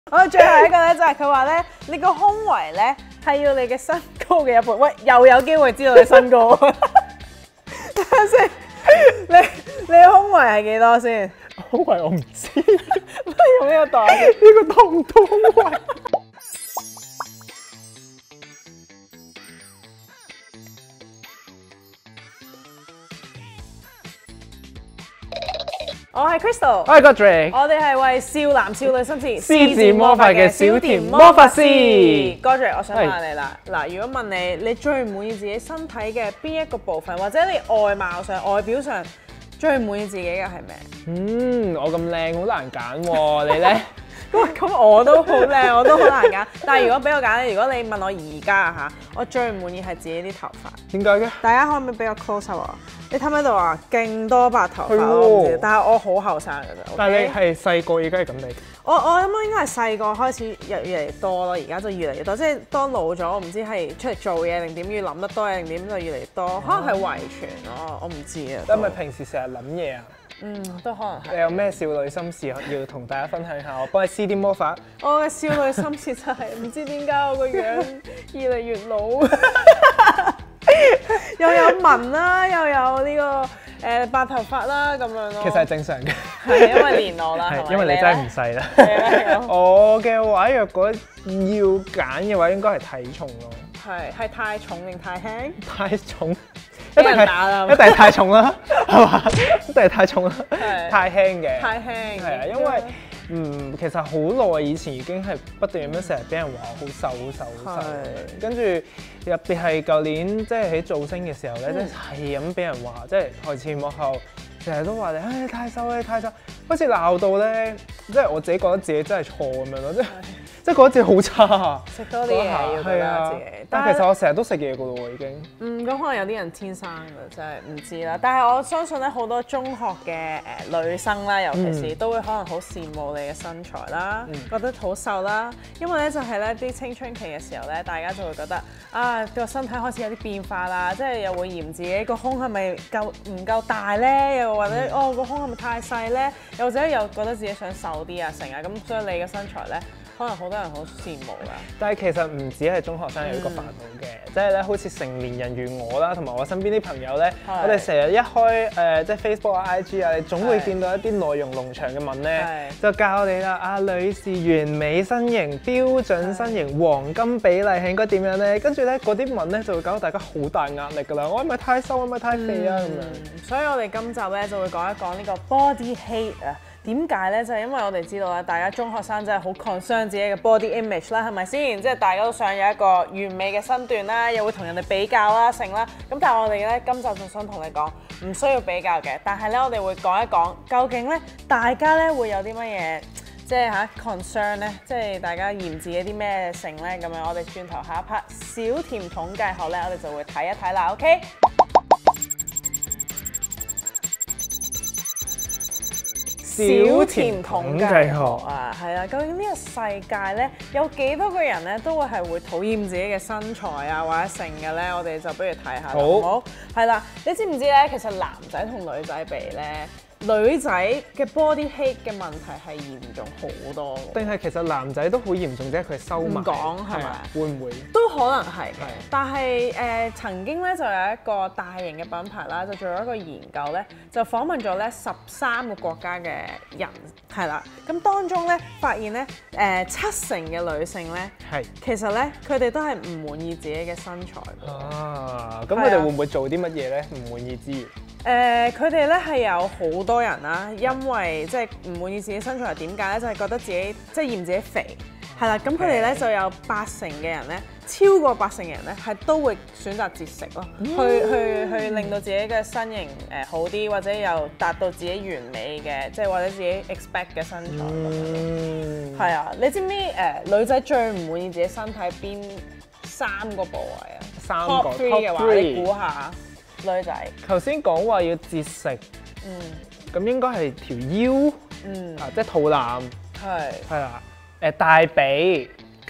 我最後一個咧就係佢話咧，你個胸圍咧係要你嘅身高嘅一半。喂，又有機會知道你身高。等下先，你嘅胸圍係幾多先？ 胸圍我唔知， 不如用呢個袋。 呢個多唔多胸圍？ 我係 Crystal， 我係 Godric， 我哋係為少男少女心切施展魔法嘅小甜魔法師。 Godric，我想問下你啦，嗱，如果問你最唔滿意自己身體嘅邊一個部分，或者你外貌上、外表上最唔滿意自己嘅係咩？ 我咁靚，好難揀喎，你咧？ 咁我都好靚，我都好難揀。但係如果俾我揀，如果你問我而家嚇，我最唔滿意係自己啲頭髮。 點解嘅？ 大家可唔可以俾我 close up 啊？你睇唔睇到啊？勁多白頭髮， 係喎我唔知，但係我好後生㗎啫。 但係你係細個，而家係咁嚟。 我諗應該係細個開始越嚟越多咯，而家就越嚟越多。即係當老咗，我唔知係出嚟做嘢定點，要諗得多嘢定點，就越嚟越多。可能係遺傳咯，我唔知啊。 你係咪平時成日諗嘢啊？ 都可能係。 你有咩少女心事要同大家分享下？我幫你施啲魔法。 我嘅少女心事就係唔知點解我個樣越嚟越老，又有紋啦，又有呢個白頭髮啦咁樣咯。 其實係正常嘅， 係因為年老啦， 係因為你真係唔細啦。 係我嘅話，若果要揀嘅話，應該係體重咯。 係太重定太輕？ 太重， 俾人打啦， 一定係太重啦，係嘛？一定係太重啦，太輕嘅。 太輕係啊，因為其實好耐以前已經係不斷咁樣成日俾人話好瘦好瘦好瘦，跟住特別係舊年即係喺造星嘅時候咧，即係咁俾人話，即係台前幕後成日都話你太瘦你太瘦，好似鬧到咧，即係我自己覺得自己真係錯咁樣咯，即係覺得自己好差。 食多啲嘢要覺得自己， 但係其實我成日都食嘢噶咯喎已經。 咁可能有啲人天生㗎，真係唔知啦。但係我相信咧，好多中學嘅女生啦，尤其是都會可能好羨慕你嘅身材啦，覺得好瘦啦。因為咧就係咧啲青春期嘅時候咧，大家就會覺得啊個身體開始有啲變化啦，即係又會嫌自己個胸係咪唔夠大咧，又或者個胸係咪太細咧，又或者又覺得自己想瘦啲啊成啊，咁所以你嘅身材咧。可能好多人好羨慕㗎， 但係其實唔止係中學生有呢個煩惱嘅，即係咧好似成年人如我啦，同埋我身邊啲朋友咧，我哋成日一開即係 Facebook 啊、IG 啊，你總會見到一啲內容農場嘅文咧，就教我哋啦，啊女士完美身形、標準身形、黃金比例係應該點樣咧？跟住咧嗰啲文咧就會搞到大家好大壓力㗎啦，我係咪太瘦，我係咪太肥啊咁樣？ 所以我哋今集咧就會講一講呢個 body hate 啊。點解咧？就係因為我哋知道啦，大家中學生真係好 concern 自己嘅 body image 啦，係咪先？即係大家都想有一個完美嘅身段啦，又會同人哋比較啦、成啦。咁但係我哋咧今集就想同你講，唔需要比較嘅。但係咧，我哋會講一講，究竟咧大家咧會有啲乜嘢，即係concern 咧，即係大家嫌自己啲咩性咧咁樣。我哋轉頭下一 part 小甜統計學咧，我哋就會睇一睇啦。OK？小甜統計學啊，係啦，究竟呢個世界咧有幾多個人咧都會討厭自己嘅身材啊或者性嘅咧？我哋就不如睇下好唔好？係啦，你知唔知咧？其實男仔同女仔比咧，女仔嘅 body hate 嘅問題係嚴重好多。 定係其實男仔都好嚴重啫，佢收埋。唔講係咪？ 會唔會？ 都可能係嘅，但係曾經咧就有一個大型嘅品牌啦，就做咗一個研究咧，就訪問咗咧13個國家嘅人，係啦。咁當中咧發現咧70%嘅女性咧，其實咧佢哋都係唔滿意自己嘅身材。 咁佢哋會唔會做啲乜嘢咧？唔滿意之餘？ 佢哋咧係有好多人啦，因為即係唔滿意自己身材，點解咧？就係覺得自己即係嫌自己肥，係啦。咁佢哋咧就有80%嘅人咧，超過80%嘅人咧係都會選擇節食咯，去令到自己嘅身形好啲，或者又達到自己完美嘅，即係或者自己 expect 嘅身材。係啊，你知唔知女仔最唔滿意自己身體邊3個部位啊？Top 3嘅話，你估下？女仔頭先講話要節食，咁應該係條腰，即係肚腩，係啦，大髀，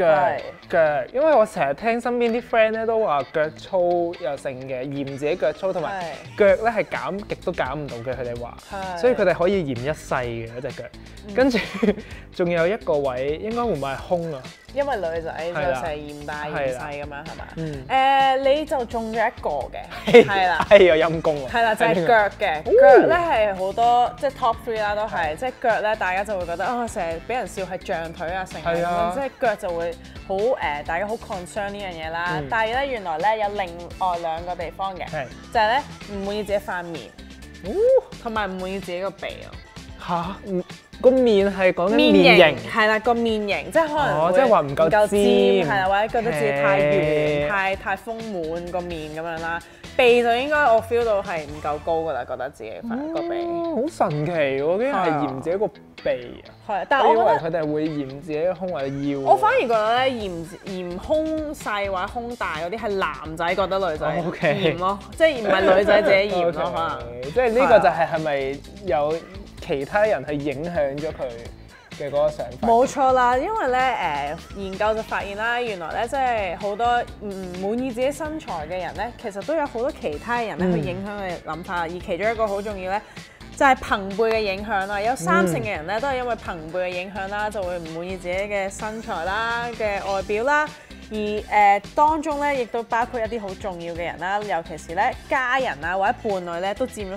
腳，因為我成日聽身邊啲 friend 咧都話腳粗又剩嘅，嫌自己腳粗，同埋腳咧係減極都減唔到嘅，佢哋話，所以佢哋可以嫌一世嘅嗰隻腳。跟住仲有一個位應該會唔會係胸啊？ 因為女仔就成日嫌大嫌細咁樣係嘛？你就中咗一個嘅，係啦， 係有陰公喎。 係啦，就係腳嘅，腳咧係好多即係 top 3啦，都係即係腳咧，大家就會覺得成日俾人笑係脹腿啊，成咁樣，即係腳就會好大家好 concern 呢樣嘢啦。但係咧原來咧有另外兩個地方嘅，就係咧唔滿意自己塊面，同埋唔滿意自己個鼻啊。嚇！個面係講緊面型，係啦，個面型即係可能即係話唔夠尖，係啦，或者覺得自己太圓、太豐滿個面咁樣啦。鼻就應該我 feel 到係唔夠高㗎啦，覺得自己個鼻。好神奇喎！竟然係嫌自己個鼻啊！係，但係我以為佢哋會嫌自己個胸或者腰。我反而覺得咧嫌胸細或者胸大嗰啲係男仔覺得女仔嫌咯，即係唔係女仔自己嫌咯，可能。即係呢個就係咪有其他人係影響咗佢嘅嗰個想法？冇錯啦，因為咧研究就發現啦，原來咧即係好多唔滿意自己身材嘅人咧，其實都有好多其他人咧去影響佢嘅諗法，而其中一個好重要咧就係朋輩嘅影響啦。有3成嘅人咧都係因為朋輩嘅影響啦，就會唔滿意自己嘅身材啦、嘅外表啦。而當中咧，亦都包括一啲好重要嘅人啦，尤其是咧家人啊或者伴侶咧，都佔咗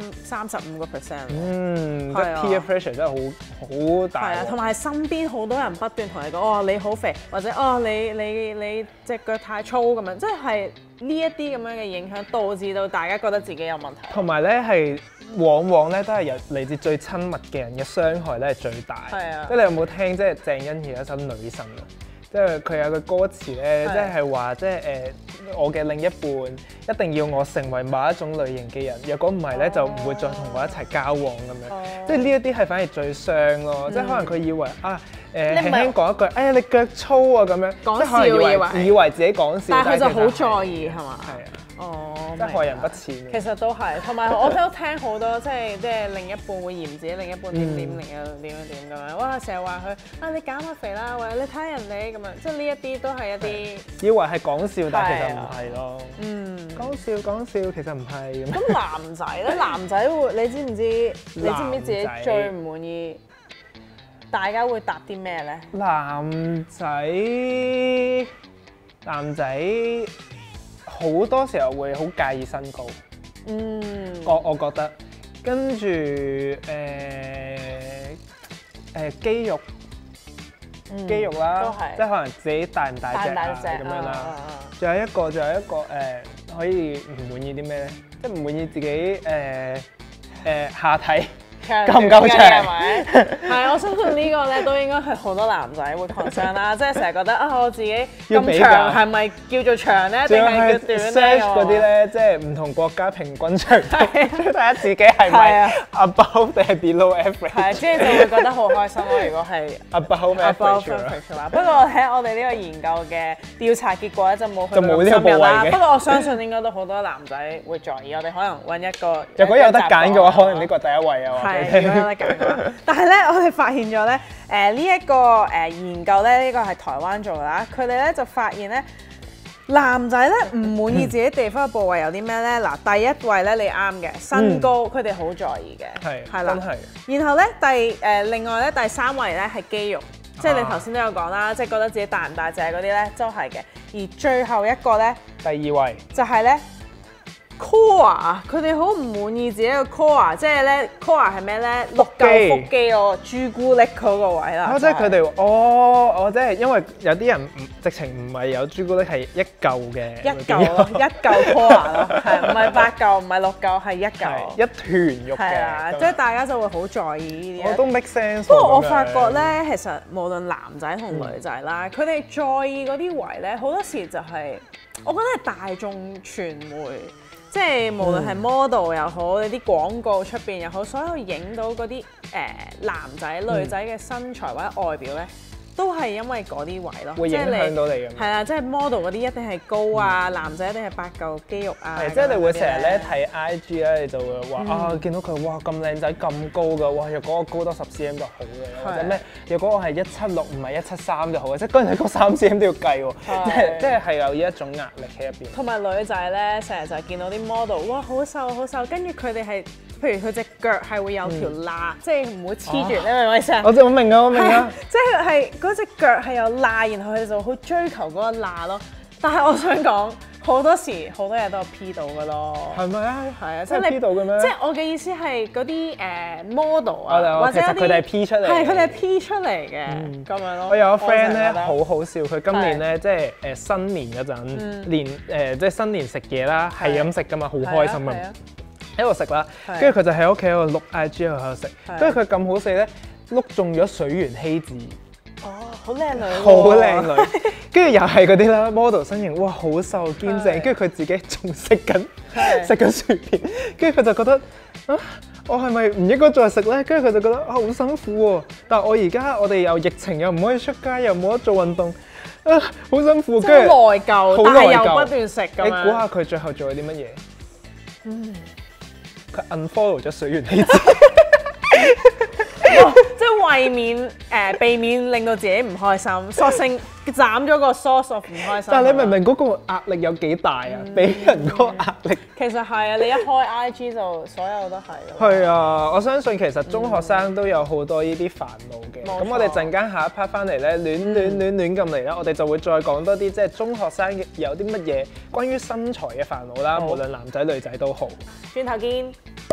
35%。 即係 peer pressure 真係好大。係啊， 同埋身邊好多人不斷同你講，你好肥，或者你隻腳太粗咁樣，即係呢一啲咁樣嘅影響，導致到大家覺得自己有問題。同埋咧係往往咧都係由嚟自最親密嘅人嘅傷害咧係最大。係啊，即係你有冇聽即係鄭欣宜一首《女神》啊？即係佢有個歌詞咧，即係話即係我嘅另一半一定要我成為某一種類型嘅人，若果唔係咧，就唔會再同我一齊交往咁樣。即係呢一啲係反而最傷咯。即係可能佢以為輕輕講一句，哎呀你腳粗啊咁樣，即係可能以為自己講笑，但係佢就好在意係嘛？係啊。即係害人不淺。其實都係，同埋我都聽好多即係另一半會嫌自己另一半點咁樣，哇！成日話佢你減下肥啦，或者你睇人哋咁樣，即係呢一啲都係一啲以為係講笑，但係其實唔係咯。講笑，其實唔係咁。咁男仔咧，男仔會你知唔知自己最唔滿意？大家會答啲咩咧？男仔。好多時候會好介意身高，我覺得，跟住肌肉啦，即係可能自己大唔大隻咁樣啦。仲有一個可以唔滿意啲咩咧？即係唔滿意自己下體夠唔夠長係咪？係，我相信呢個咧都應該係好多男仔會 concern 啦，即係成日覺得我自己咁長係咪叫做長咧，定係叫短咧？嗰啲咧，即係唔同國家平均長度，睇下自己係咪 above 定係 below average？係，跟住就會覺得好開心咯。如果係 above average 啦，不過喺我哋呢個研究嘅調查結果咧，就冇去到咁深入啦。不過我相信應該都好多男仔會在意，我哋可能揾一個。如果有得揀嘅話，可能呢個第一位啊。係，如果有得揀嘅話，但係咧，我哋發現咗咧，呢一個研究咧，呢個係台灣做㗎啦。佢哋咧就發現咧，男仔咧唔滿意自己地方嘅部位有啲咩咧？嗱，第一位咧你啱嘅，身高，佢哋好在意嘅，係啦，真係。然後咧另外咧第3位咧係肌肉，即係你頭先都有講啦，即係覺得自己大唔大隻嗰啲咧都係嘅。而最後一個咧，第2位就係咧。core， 佢哋好唔滿意自己嘅 core， 即係咧 core 係咩咧？六嚿腹肌咯，朱古力嗰個位啦。即係佢哋，即係因為有啲人直情唔係有朱古力，係一嚿嘅。一嚿咯，一嚿 core 咯，係唔係8嚿，唔係6嚿，係一嚿。一團肉嘅。係啊，即係大家就會好在意呢啲。我都 make sense。不過我發覺咧，其實無論男仔同女仔啦，佢哋在意嗰啲位咧，好多時就係我覺得係大眾傳媒。即係無論係 model 又好，你啲廣告出邊又好，所有影到嗰啲男仔女仔嘅身材或者外表咧， 都係因為嗰啲位咯， 會影響到你咁。 係啊，即係 model 嗰啲一定係高啊，男仔一定係8嚿肌肉啊。 係，即係你會成日咧睇 IG 咧，你就會話啊，見到佢哇咁靚仔咁高㗎，哇若果我高多10cm 就好嘅，或者咩若果我係176唔係173就好嘅，即係嗰人係高3cm都要計喎，即係有呢一種壓力喺入邊。 同埋女仔咧，成日就係見到啲 model， 哇好瘦好瘦，跟住佢哋係。譬如佢隻腳係會有條罅，即係唔會黐住，你明唔明意思啊？ 我明啊， 即係嗰隻腳係有罅，然後佢哋就好追求嗰個罅咯。但係我想講，好多時好多嘢都係 P 到嘅咯。 係咪啊？ 係啊， 即係 P 到嘅咩？ 即係我嘅意思係嗰啲model 啊，或者佢哋係 P 出嚟， 係佢哋係 P 出嚟嘅咁樣咯。 我有個 friend 咧好好笑，佢今年咧即係新年嗰陣，即係新年食嘢啦，係咁食㗎嘛，好開心啊！喺度食啦，跟住佢就喺屋企喺度碌 IG 喺度食，跟住佢咁好食咧，碌中咗水原希子。 哦，好靚女， 好靚女，跟住又係嗰啲啦 ，model 身形，哇好瘦堅正，跟住佢自己仲食緊薯片，跟住佢就覺得啊，我係咪唔應該再食咧？跟住佢就覺得啊好辛苦喎，但係我哋又疫情又唔可以出街，又冇得做運動，啊好辛苦，跟住內疚，但係又不斷食咁樣。 你估下佢最後做咗啲乜嘢？佢 unfollow 咗水原希子， 即係為免避免令到自己唔開心，索性斬咗個 source of 唔開心。 但係你明唔明嗰個壓力有幾大啊？俾人嗰個壓力。 其實係啊，你一開 IG 就所有都係。 係啊，我相信其實中學生都有好多呢啲煩惱嘅。咁我哋陣間下一 part 翻嚟咧，亂咁嚟啦，我哋就會再講多啲，即係中學生有啲乜嘢關於身材嘅煩惱啦，無論男仔女仔都好。 轉頭見。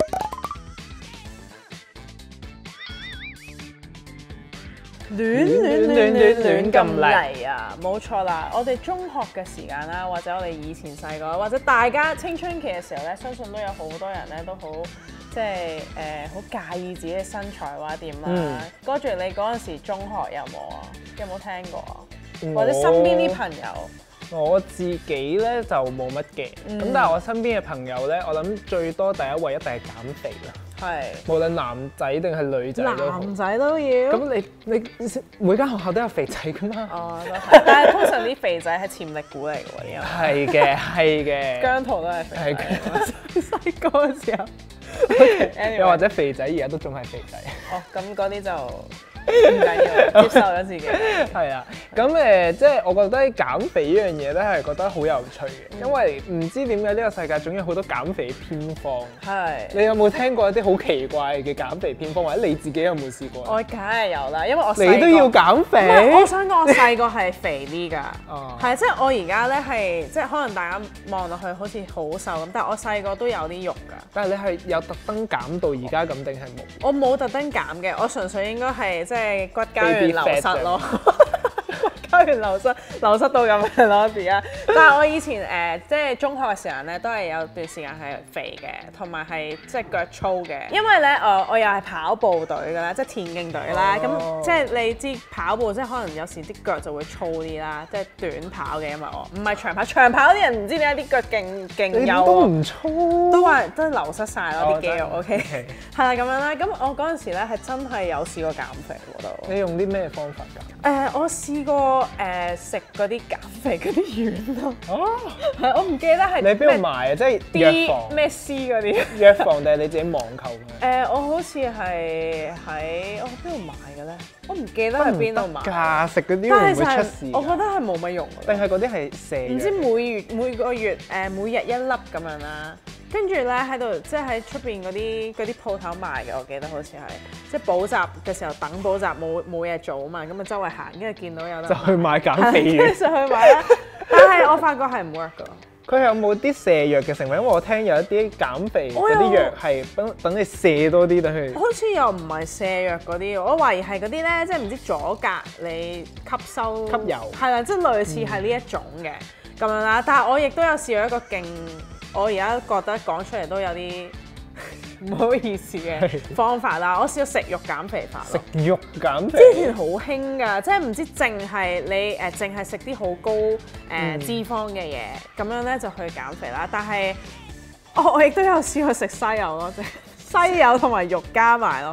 亂咁嚟啊！冇錯啦，我哋中學嘅時間啦，或者我哋以前細個，或者大家青春期嘅時候咧，相信都有好多人咧都好即係好介意自己嘅身材或者點啦。跟住你嗰陣時中學有冇啊？有冇聽過啊？或者身邊啲朋友？ 我自己咧就冇乜嘅，咁但係我身邊嘅朋友咧，我諗最多第一位一定係減肥啦。係，無論男仔定係女仔都好。男仔都要。咁你每間學校都有肥仔噶嘛？哦，都係。但係通常啲肥仔係潛力股嚟嘅喎，啲人。係嘅，係嘅。姜濤都係肥仔。細個嘅時候。又或者肥仔而家都仲係肥仔。哦，咁嗰啲就唔緊要，接受咗自己。係啊，咁即係我覺得減肥呢樣嘢咧係覺得好有趣嘅，因為唔知點解呢個世界總有好多減肥偏方。係。你有冇聽過一啲好奇怪嘅減肥偏方，或者你自己有冇試過？我梗係有啦，因為我你都要減肥。唔係，我想講我細個係肥啲㗎。哦。係，即係我而家咧係即係可能大家望落去好似好瘦咁，但係我細個都有啲肉㗎。但係你係有特登減到而家咁定係冇？我冇特登減嘅，我純粹應該係即係骨膠原流失咯。骨膠原流失到咁樣咯而家。但係我以前即係中學嘅時候咧，都係有段時間係肥嘅，同埋係即係腳粗嘅。因為咧我又係跑步隊㗎啦，即係田徑隊啦。咁即係你知跑步即係可能有時啲腳就會粗啲啦，即係短跑嘅，因為我唔係長跑。長跑啲人唔知點解啲腳勁幼，都唔粗，都話都流失晒咯啲肌肉。OK，係啦咁樣啦。咁我嗰陣時咧係真係有試過減肥喎都。你用啲咩方法㗎？我試過食嗰啲減肥嗰啲丸咯。哦，係我唔記得係。你邊度買啊？即係藥房咩 C 嗰啲？藥房定係你自己網購嘅？我好似係喺邊度買嘅咧？我唔記得喺邊度買。價食嗰啲會唔會出事？我覺得係冇乜用。定係嗰啲係瀉藥？唔知每個月每日一粒咁樣啦。跟住咧喺度，即係喺出邊嗰啲鋪頭賣嘅，我記得好似係，即係補習嘅時候等補習冇嘢做啊嘛，咁啊周圍行，跟住見到有得就去買減肥藥，跟住去買啦。但係我發覺係唔 work 㗎。佢有冇啲瀉藥嘅成分？因為我聽有一啲減肥嗰啲藥係等你瀉多啲，等佢。好似又唔係瀉藥嗰啲，我懷疑係嗰啲咧，即係唔知阻隔你吸收吸油，係啦，即係類似係呢一種嘅咁樣啦。但係我亦都有試過一個勁。我而家覺得講出嚟都有啲唔好意思嘅方法啦。我試過食肉減肥法。食肉減肥？之前好興㗎，即係唔知淨係你淨係食啲好高脂肪嘅嘢，咁樣咧就去減肥啦。但係我亦都有試過食西柚咯，即係西柚同埋肉加埋咯。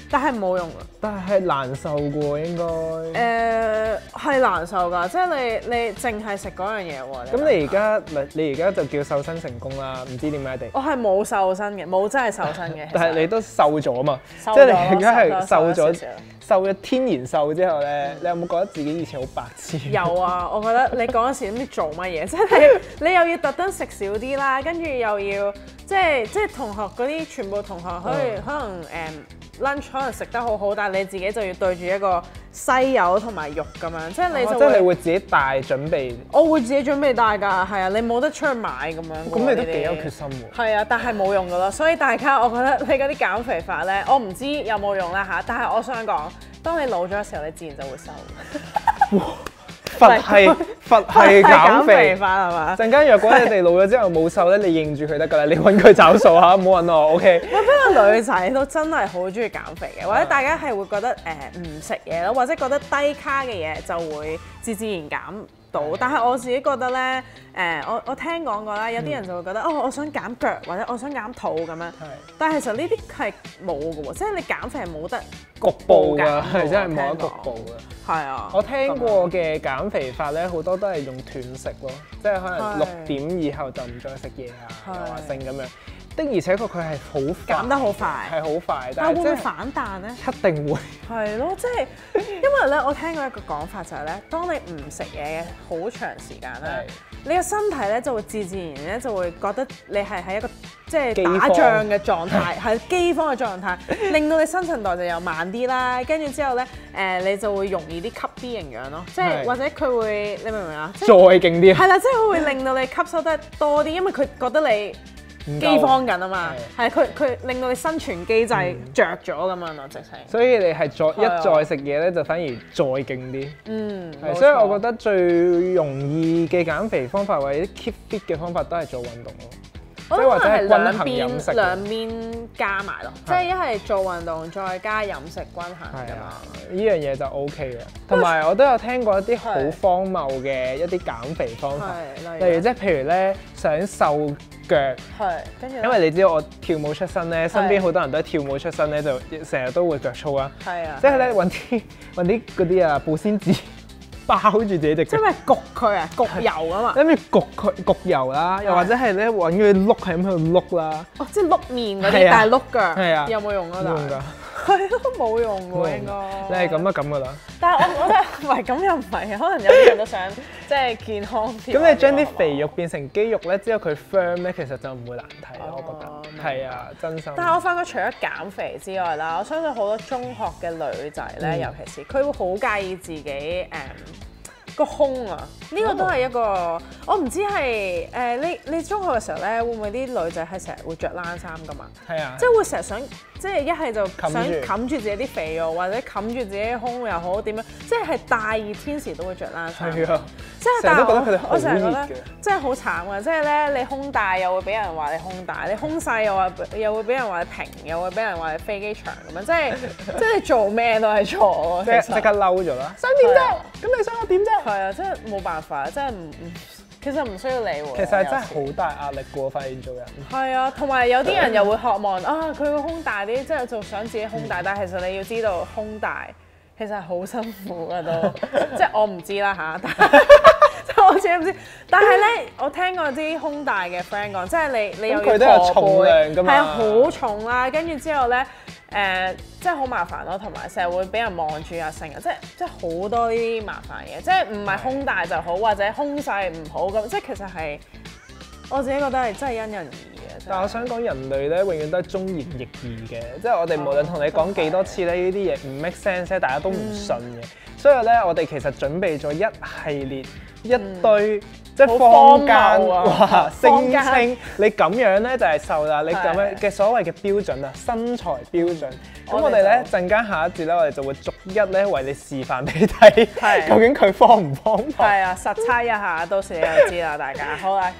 但係冇用㗎。 但係難受嘅喎應該。 係難受㗎，即係你淨係食嗰樣嘢喎。 咁你而家就叫瘦身成功啦，唔知點解地？ 我係冇瘦身嘅，冇真係瘦身嘅。 但係你都瘦咗嘛？即係你而家係瘦咗天然瘦之後咧，你有冇覺得自己以前好白痴？ 有啊，我覺得你嗰陣時唔知做乜嘢，即係你又要特登食少啲啦，跟住又要即係同學嗰啲全部同學可能lunch 可能食得好好，但係你自己就要對住一個西柚同埋肉咁樣，即係你就即係你會自己帶準備。 我會自己準備帶㗎，係啊，你冇得出去買咁樣。 咁你都幾有決心喎。 係啊，但係冇用㗎咯，所以大家我覺得你嗰啲減肥法咧，我唔知有冇用啦嚇，但係我想講，當你老咗嘅時候，你自然就會瘦。 佛係減肥法係嘛？ 陣間若果你哋老咗之後冇瘦咧，你認住佢得㗎啦，你揾佢找數嚇，唔好揾我 ，OK？ 不過女仔都真係好中意減肥嘅，或者大家係會覺得唔食嘢咯，或者覺得低卡嘅嘢就會自然減到。但係我自己覺得咧，我聽講過啦，有啲人就會覺得我想減腳或者我想減肚咁樣。但係其實呢啲係冇嘅喎，即係你減肥係冇得局部㗎，係真係冇得局部嘅。 係啊， 我聽過嘅減肥法咧，好多都係用斷食咯，即係可能6點以後就唔再食嘢啊，又話性咁樣。的而且確佢係好減得好快， 係好快， 但係會唔會反彈咧？ 一定會。 係咯，即係因為咧，我聽過一個講法就係咧，當你唔食嘢好長時間咧，你個身體咧就會自然咧就會覺得你係喺一個即係打仗嘅狀態，係饑荒嘅狀態，令到你新陳代謝又慢啲啦，跟住之後咧你就會容易啲吸啲營養咯，即係或者佢會你明唔明啊？ 再勁啲。 係啦，即係會令到你吸收得多啲，因為佢覺得你饑荒緊啊嘛，係佢令到你生存機制着咗咁樣咯，直情。 所以你係再食嘢咧，就反而再勁啲。係，所以我覺得最容易嘅減肥方法或者 keep fit 嘅方法都係做運動咯。即係或者係均衡飲食， 兩邊加埋咯，即係一係做運動再加飲食均衡㗎嘛。 呢樣嘢就 OK 嘅。同埋我都有聽過一啲好荒謬嘅一啲減肥方法，例如即係譬如咧想瘦腳， 跟住因為你知道我跳舞出身咧，身邊好多人都係跳舞出身咧，就成日都會腳粗啦。 係啊， 即係咧揾啲嗰啲啊保鮮紙包住自己隻腳， 即係焗佢啊，焗油啊嘛。 跟住焗油啦，又或者係咧揾佢碌係咁喺度碌啦。 哦，即係碌面嗰啲，但係碌腳。 係啊， 有冇用啊？ 冇用㗎。 係都冇用喎，應該。 你係咁就咁㗎啦。 但係我覺得唔係咁又唔係，可能有啲人都想即係健康啲。 咁你將啲肥肉變成肌肉咧，之後佢 firm 咧，其實就唔會難睇咯，我覺得。係啊，真心。但係我發覺除咗減肥之外啦，我相信好多中學嘅女仔咧，尤其是佢會好介意自己個胸啊，呢個都係一個我唔知係你中學嘅時候咧，會唔會啲女仔係成日會着冷衫㗎嘛？係啊，即係會成日想即係一係就想冚住自己啲肥肉，或者冚住自己胸又好點樣，即係大熱天時都會着冷衫。係啊，即係但係我成日覺得真係好慘啊！即係咧你胸大又會俾人話你胸大，你胸細又會俾人話你平，又會俾人話你飛機場咁樣，即係你做咩都係錯。即刻嬲咗啦！想點啫？咁你想我點啫？係啊，真係冇辦法，真係其實唔需要理喎。其實係真係好大壓力嘅喎，發現做人。係啊，同埋有啲人又會渴望啊，佢個胸大啲，即係就想自己胸大，但係其實你要知道胸大其實係好辛苦㗎都，即係我唔知啦嚇，我自己唔知。但係咧，我聽過啲胸大嘅 friend 講，即係你又要佢都有重量㗎嘛， 係啊，好重啦，跟住之後咧。即係好麻煩咯，同埋成日會俾人望住啊，成日即係好多呢啲麻煩嘢，即係唔係胸大就好，或者胸細唔好咁，即係其實係我自己覺得係真係因人而異嘅。但係我想講人類咧，永遠都係忠言逆耳嘅，即係我哋無論同你講幾多次咧，呢啲嘢唔 make sense 咧，大家都唔信嘅。所以咧，我哋其實準備咗一系列一堆。即係坊間話聲稱你咁樣咧就係瘦啦，你咁樣嘅所謂嘅標準啊，身材標準。咁我哋咧陣間下一節咧，我哋就會逐一咧為你示範俾你睇，究竟佢方唔方法？係啊，實測一下，到時你就知啦，大家。好啦。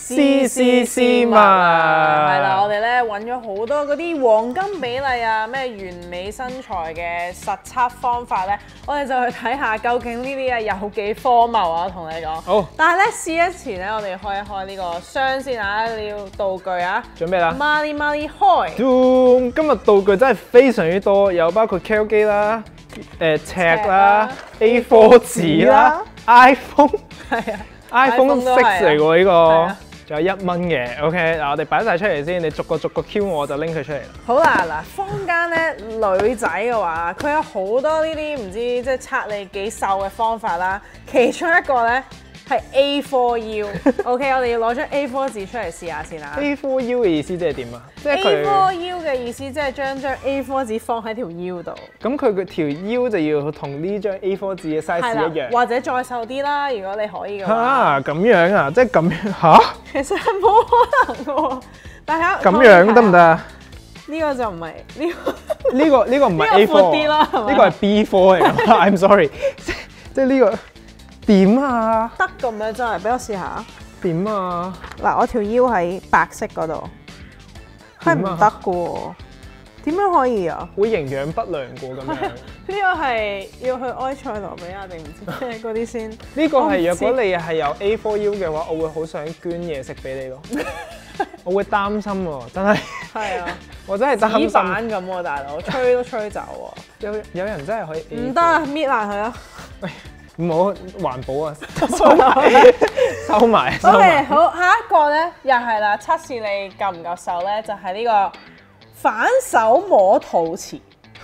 絲絲絲襪係啦，我哋咧揾咗好多嗰啲黃金比例啊，咩完美身材嘅實測方法咧，我哋就去睇下究竟呢啲啊有幾荒謬啊！同你講， 好， 但係咧試一前咧，我哋開一開呢個箱先啊，你要道具啊， 準備啦 ，Money 開。 今日道具真係非常之多，有包括 Kel 機啦、尺啦、A4 紙啦、iPhone 係啊 iPhone 6嚟喎呢個。 係啊仲有1蚊嘅，OK 嗱，我哋擺晒出嚟先，你逐個 Q 我就拎佢出嚟啦。 好啦，嗱，坊間咧女仔嘅話，佢有好多呢啲唔知即係測你幾瘦嘅方法啦。其中一個咧係 A4U，OK， 我哋要攞張 A4 紙出嚟試下先啦。 A4U 嘅意思即係點啊？即係佢 A4U 嘅意思即係將張 A4 紙放喺條腰度。 咁佢個條腰就要同呢張 A4 紙嘅 size 一樣， 或者再瘦啲啦，如果你可以嘅話。 嚇咁樣啊？即係咁樣嚇？ 其實係冇可能嘅喎，但係咁樣得唔得啊？ 呢個就唔係呢個。 呢個唔係 A4， 闊啲啦， 呢個係 B4 嚟㗎。I'm sorry，即係呢個點啊？ 得咁樣真係，俾我試下。 點啊？ 嗱，我條腰喺白色嗰度，係唔得嘅喎。點樣可以啊？ 會營養不良嘅咁樣。 呢個係要去埃塞羅比亞定唔知咩嗰啲先？ 呢個係若果你係有 A4U 嘅話，我會好想捐嘢食俾你咯。我會擔心喎，真係。係啊， 我真係擔心。 紙板咁喎，大佬，吹都吹走喎。 有人真係可以 A4。 唔得啊，搣爛佢啊！ 唔好環保啊，收埋。 OK， 好，下一個咧又係啦，測試你夠唔夠瘦咧，就係呢個反手摸肚臍。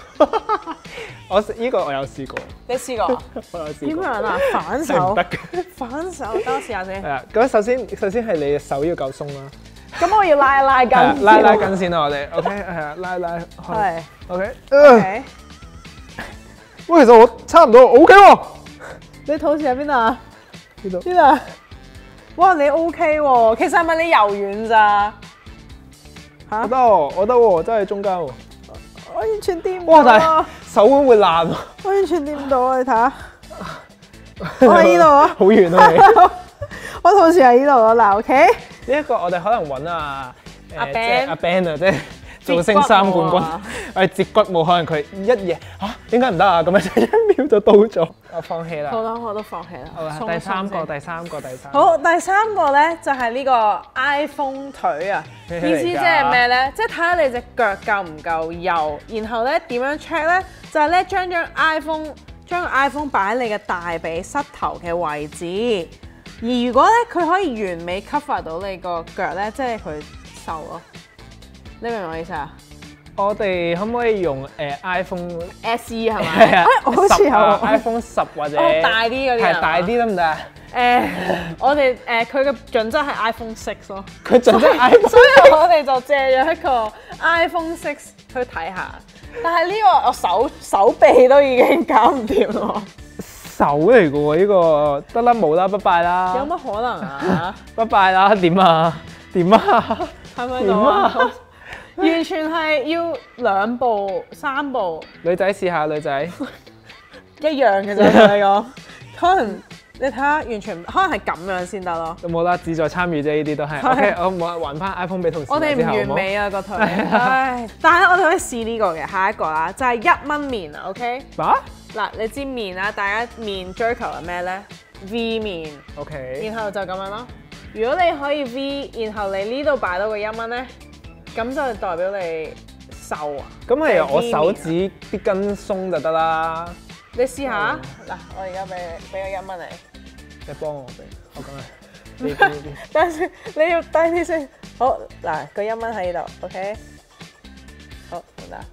呢個我有試過。 你試過？ 我有試過。 點樣啊？反手唔得嘅。 反手，等我試下先。 係啊，咁首先係你嘅手要夠鬆啦。 咁我要拉拉筋。 拉筋先啦，我哋 OK 係啊，拉。 係。 OK。 OK。 喂，其實我差唔多 OK 喎。 你肚臍喺邊啊？ 呢度。 呢度。哇，你 OK 喎，其實係咪你柔軟咋？ 我得喎，我得喎，真係中間喎。 我完全掂唔到。 哇！但係手腕會爛喎。 我完全掂唔到啊！你睇下。我喺呢度啊。 好遠啊你。 我肚臍喺呢度啊，嗱 OK。 呢一個我哋可能揾阿 Ben 啊，即係造星3冠軍。我哋截骨冇可能佢一夜嚇，點解唔得啊？咁樣就1秒就到咗。我放棄啦。 好啦，我都放棄啦。 好啦，第三個。 好，第三個咧就係呢個 iPhone 腿啊。意思即係咩咧？即係睇下你隻腳夠唔夠幼，然後咧點樣 check 咧？就係咧將個 iPhone 擺喺你嘅大髀膝頭嘅位置。而如果咧佢可以完美 cover 到你個腳咧，即係佢瘦咯。你明唔明我意思啊？ 我哋可唔可以用iPhone SE 係咪？係啊，我好似有 iPhone 10或者大啲嗰啲係大啲得唔得啊？ 我哋佢嘅準則係 iPhone 6咯。 佢準則 iPhone， 所以我哋就借咗一個 iPhone 6去睇下。但係呢個我手臂都已經搞唔掂咯。 手嚟嘅喎呢個，得啦冇啦，拜拜啦。 有乜可能啊？ 拜拜啦，點啊？ 係咪到啊？完全係要2步3步。 女仔試下，女仔一樣嘅啫，同你講。可能你睇下，完全可能係咁樣先得咯。 冇啦，志在參與啫，呢啲都係。OK，我冇還翻 iPhone 俾同事。 我哋唔完美啊個腿。唉，但係咧我哋可以試呢個嘅，下一個啦，就係1蚊麵啊 ，OK？嗱，你知麵啦，大家麵追求係咩咧 ？V 麵。 OK。 然後就咁樣咯。如果你可以 V， 然後你呢度擺到個1蚊咧，咁就代表你瘦啊。咁係我手指啲筋鬆就得啦。 你試下嗱，我而家俾個1蚊你。 你幫我俾，我咁樣。 等陣先，你要低啲先。好，嗱，個1蚊喺呢度 ，OK？ 好，得唔得？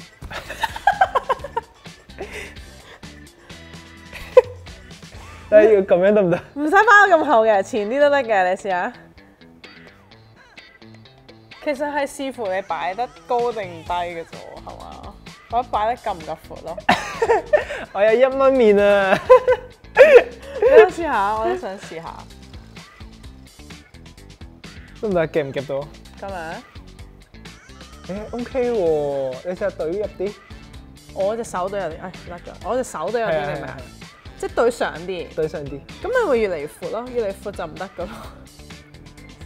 你要咁樣得唔得？ 唔使包咁厚嘅，前啲都得嘅，你試下。其實係視乎你擺得高定低嘅啫喎，係嘛？我擺得夠唔夠闊咯？ 我有1蚊麵啊！ 你都試下，我都想試下。 得唔得？夾唔夾到？ 咁樣 ？OK 喎，你試下懟入啲。 我隻手都有啲，甩咗。我隻手都有啲，你明唔明？即係對上啲。 對上啲。 咁咪會越嚟越闊咯，越嚟越闊就唔得噶咯。 試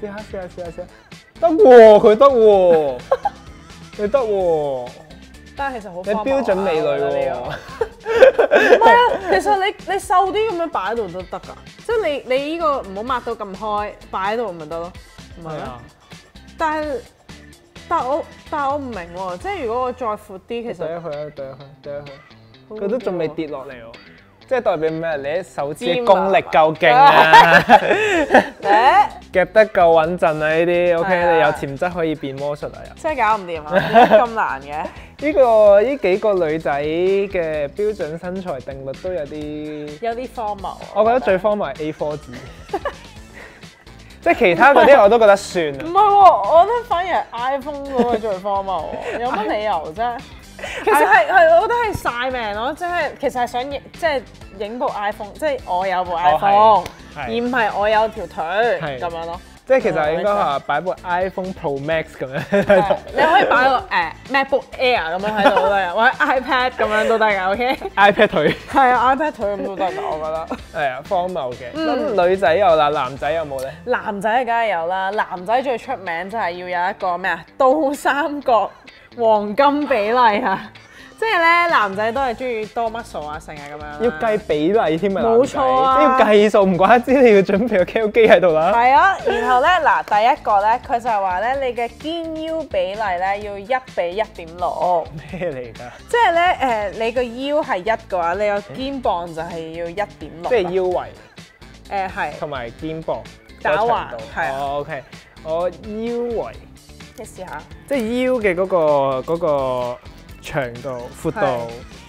試下，得喎，佢得喎，你得喎。 但係其實好你標準美女喎。 唔係啊，其實你瘦啲咁樣擺喺度都得㗎，即係你呢個唔好抹到咁開，擺喺度咪得咯，唔係咩？但係我唔明喎，即係如果我再闊啲，其實對佢，佢都仲未跌落嚟喎，即係代表咩？你啲手指嘅功力夠勁啊，夾得夠穩陣啊！呢啲 OK， 你有潛質可以變魔術啊！ 真係搞唔掂啊！點解咁難嘅？ 呢幾個女仔嘅標準身材定律都有啲荒謬。 我覺得最荒謬係 A4 紙，即係其他嗰啲我都覺得算啊。 唔係喎，我覺得反而係 iPhone 嗰個最荒謬喎，有乜理由啫？其實係，我覺得係曬命咯，即係其實係想影部 iPhone， 即係我有部 iPhone，而唔係我有條腿咁樣咯。 即係其實應該話擺部 iPhone Pro Max 咁樣， 你可以擺個MacBook Air 咁樣喺度都得，或者 iPad 咁樣都得㗎，OK？iPad 腿係啊，iPad 腿咁都得㗎，我覺得。係啊，荒謬嘅。咁女仔有啦，男仔有冇咧？ 男仔梗係有啦，男仔最出名就係要有一個咩啊，倒三角黃金比例啊！即係咧，男仔都係中意多 muscle 啊，成日咁樣。 要計比例添啊！ 冇錯啊！ 即係要計數，唔怪得知你要準備個 Cal 機喺度啦。 係啊，然後咧嗱，第一個咧，佢就係話咧，你嘅肩腰比例咧要1:1.6。 咩嚟㗎？ 即係咧你個腰係1嘅話，你個肩膀就係要1.6。 即係腰圍。 係。同埋肩膀。 打橫係啊。 OK， 我腰圍。 你試下。 即係腰嘅嗰個長度、闊度，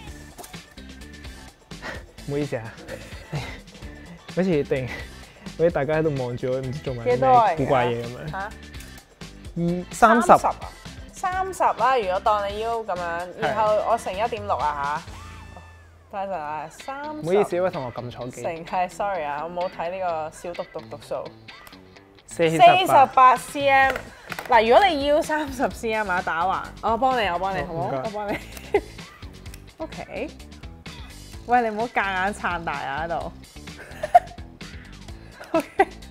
唔好意思啊，好似大家喺度望住我，唔知做緊咩古怪嘢咁樣。嚇？30啊？30 啦，如果當你腰咁樣，然後我乘1.6啊嚇。等陣啊，30。 唔好意思，位同學撳錯機。 係 sorry 啊，我冇睇呢個小讀數。48 cm。嗱，如果你腰30 cm 啊，打橫，我幫你，好冇？我幫你。OK。喂，你唔好夾硬撐大啊喺度。OK。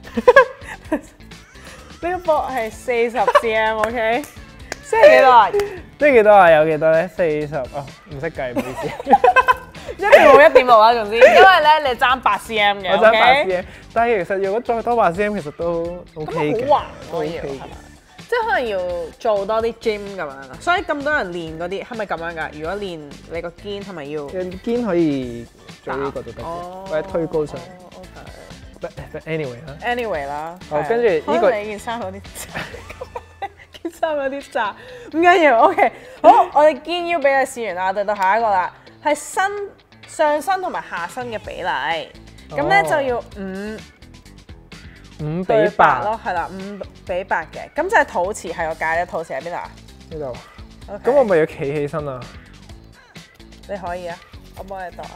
呢個波係40 cm，OK。即係幾多啊？ 即係幾多啊？有幾多咧？40啊，唔識計，唔好意思。 一定冇1.6啦，總之，因為咧你爭8 cm 嘅， 我爭8 cm，但係其實如果再多8 cm，其實都 OK 嘅。 咁好橫可以係嘛？即係可能要做多啲 gym 咁樣啦，所以咁多人練嗰啲係咪咁樣㗎？如果練你個肩係咪要？ 肩可以做呢個都得嘅，或者推高上。But anyway 啦。好，跟住呢個你件衫有啲件衫有啲窄，唔緊要。OK， 好，我哋肩腰比例試完啦，到下一個啦，係上身同埋下身嘅比例，咁咧就要5:8咯，係啦，5:8嘅，咁就係肚臍係個界咧，肚臍喺邊度啊？ 呢度。咁我咪要企起身啊？ 你可以啊，我幫你度。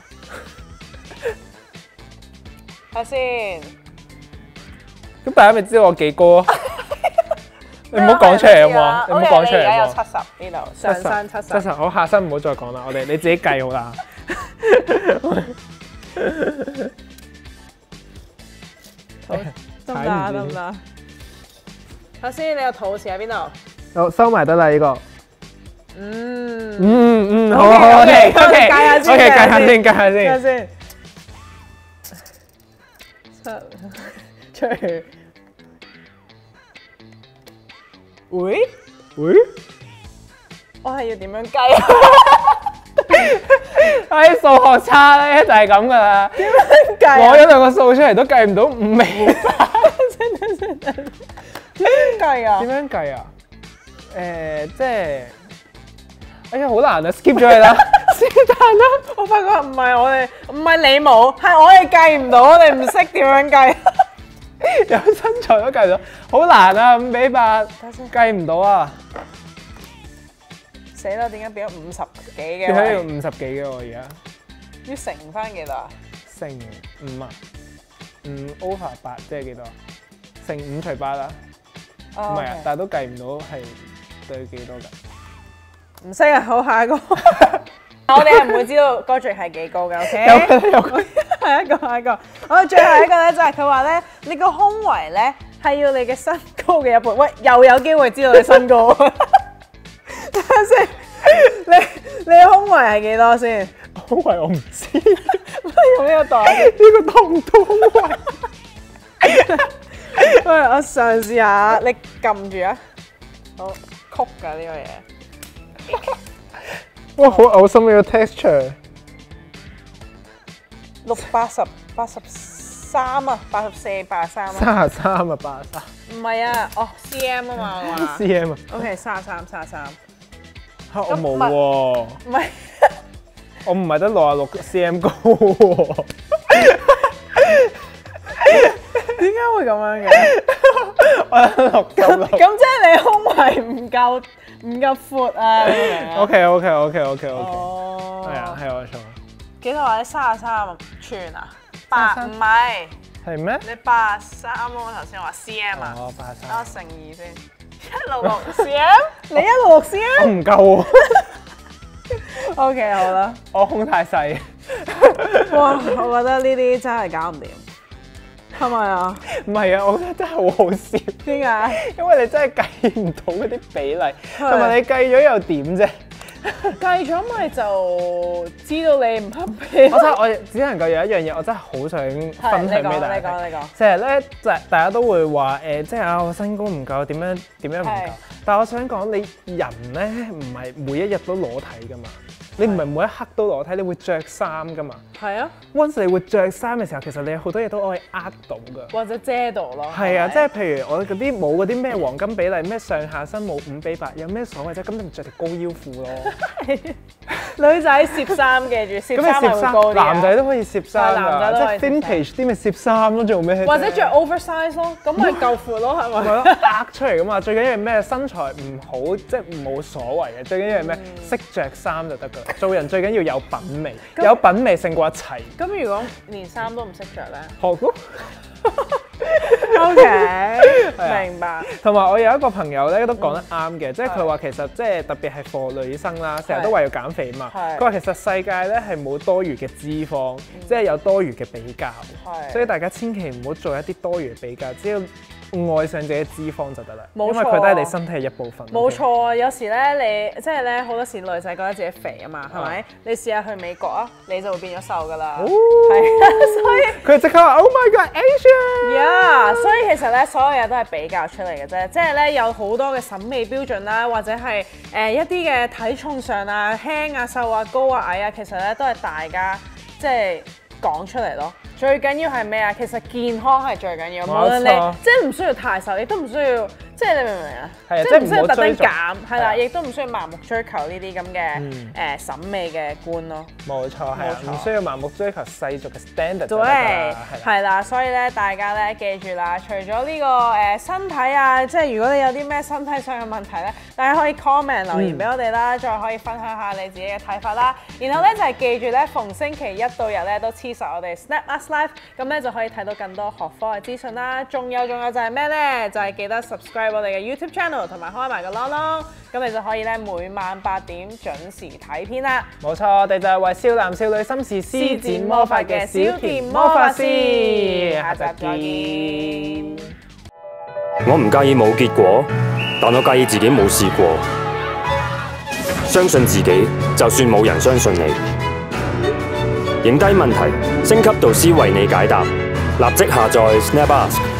睇先。 咁大家咪知道我幾高啊？你唔好講出嚟好冇？你唔好講出嚟。 而家有70呢度，上身70。 好，下身唔好再講啦，你自己計好啦。 得唔得？頭先你個肚臍喺邊度？ 好，收埋得啦呢個。好 OK， 計下先。 計下先。出去。 喂？我係要點樣計啊？ 數學差咧就係咁噶啦。 點樣計？ 攞咗兩個數出嚟都計唔到5:8。 點樣計啊？ 即係，哎呀好難啊 ，skip 咗佢啦。是但啦， 我發覺唔係你冇，係我哋計唔到，我哋唔識點樣計。 有身材都計唔到，好難啊！5:8，計唔到啊！ 死啦！點解變咗50幾嘅？ 點解要50幾嘅我而家？ 要乘翻幾多啊？ 乘5啊，5/8即係幾多？乘5除8啦。唔係啊，但係都計唔到係對幾多㗎？ 唔識啊！好，下一個。我哋係唔會知道Godric係幾高嘅，OK？ 有個。 下一個。我最後一個咧就係佢話咧，你個胸圍咧係要你嘅身高嘅一倍。喂，又有機會知道你身高。等下先，你嘅胸圍係幾多先？ 胸圍我唔知， 用呢個袋， 呢個當唔到胸圍。 喂，我嘗試下，你撳住啊！好曲㗎呢個嘢。 哇，好嘔心呢個 texture。 83啊，84、83啊。 33啊，83。 唔係啊，哦 cm 啊嘛，我話。 cm 啊。 OK， 33。 嚇，我冇喎。 唔係。 我唔係得66 cm 高喎。 點解會咁樣嘅？ 我有696。 咁即係你胸圍唔夠闊啊 ？OK。 哦。 係啊，係我錯。 幾多啊？你33寸啊？8唔係。 係咩？ 你83啊？我頭先話 cm 啊。 哦， 等我乘2先。166 cm？你166 cm？ 我唔夠喎。 OK， 好啦。 我胸太細。 哇！我覺得呢啲真係搞唔掂。係咪啊？ 唔係啊，我覺得真係好好笑。 點解？ 因為你真係計唔到嗰啲比例，同埋你計咗又點啫？ 計咗咪就知道你唔合比。 我只能夠有一樣嘢，我真係好想分享俾大家。 你講。 成日咧，大家都會話即係啊，我身高唔夠，點樣唔夠？但係我想講，你人咧唔係每一日都裸體噶嘛。你唔係每一刻都裸體，你會着衫噶嘛？ 係啊。 Once 你會着衫嘅時候，其實你有好多嘢都可以呃到噶。 或者遮到咯。 係啊，即係譬如我嗰啲冇嗰啲咩黃金比例，咩上下身冇5:8，有咩所謂啫？咁你咪着條高腰褲咯。 女仔攝衫記住，攝衫係會高啲。 男仔都可以攝衫㗎，即係 vintage 啲咪攝衫咯，做咩？ 或者着 oversize 咯，咁咪夠闊咯，係咪？ 係咯，呃出嚟㗎嘛。最緊要係咩？身材唔好，即係冇所謂嘅。最緊要係咩？識着衫就得㗎。做人最緊要有品味，有品味勝過一切。 咁如果連衫都唔識着咧？ 學咯。 OK，明白。 同埋我有一個朋友咧都講得啱嘅，即係佢話其實即係特別係 for 女生啦，成日都話要減肥嘛。佢話其實世界咧係冇多餘嘅脂肪，即係有多餘嘅比較。所以大家千祈唔好做一啲多餘嘅比較，只要愛上自己脂肪就得啦。因為佢都係你身體嘅一部分。 冇錯啊！有時咧，你即係咧好多時女仔覺得自己肥啊嘛，係咪？你試下去美國啊，你就會變咗瘦噶啦。係啊，所以佢即刻話 Oh my God Asian！ 所以其實咧，所有嘢都係比較出嚟嘅啫。即係咧，有好多嘅審美標準啦，或者係一啲嘅體重上啊、輕啊、瘦啊、高啊、矮啊，其實咧都係大家即係講出嚟咯。最緊要係咩啊？其實健康係最緊要，無論你即係唔需要太瘦，亦都唔需要，即係你明唔明啊？ 係啊， 即係唔需要特登減，係啦，亦都唔需要盲目追求呢啲咁嘅審美嘅觀咯。 冇錯，係啊，唔需要盲目追求世俗嘅 standard。 對，係啦，所以咧，大家咧記住啦，除咗呢個身體啊，即係如果你有啲咩身體上嘅問題咧，大家可以 comment 留言俾我哋啦，再可以分享下你自己嘅睇法啦。然後咧就係記住咧，逢星期一到日咧都黐實我哋 Snap Us Live， 咁咧就可以睇到更多學科嘅資訊啦。仲有就係咩咧？就係記得 subscribe 我哋嘅 YouTube channel 同埋開埋個啷啷，咁你就可以咧每晚8點準時睇片啦。 冇錯，我哋就係為少男少女心事施展魔法嘅小甜魔法師，下集再見。 我唔介意冇結果，但我介意自己冇試過。相信自己，就算冇人相信你。影低問題，升級導師為你解答。立即下載 Snap Ask。